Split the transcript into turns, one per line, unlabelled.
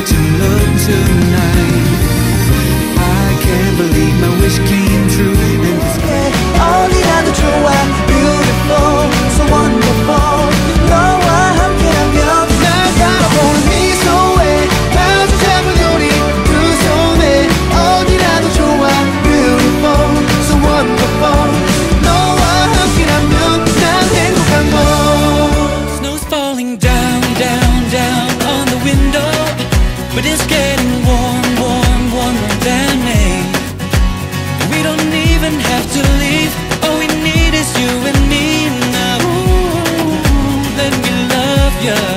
to love tonight. I can't believe my wish came true. And this
어디라도 좋아. Beautiful, so wonderful. 너와 함께하면 날 바라보는 미소에 마주 잡은 우리 두 손에 어디라도 좋아. Beautiful, so wonderful. 너와 함께라면 난 행복한 걸.
snow's falling down, down, down on the window, but it's getting warm, warm, warmer than me. We don't even have to leave. All we need is you and me now. Ooh, let me love you.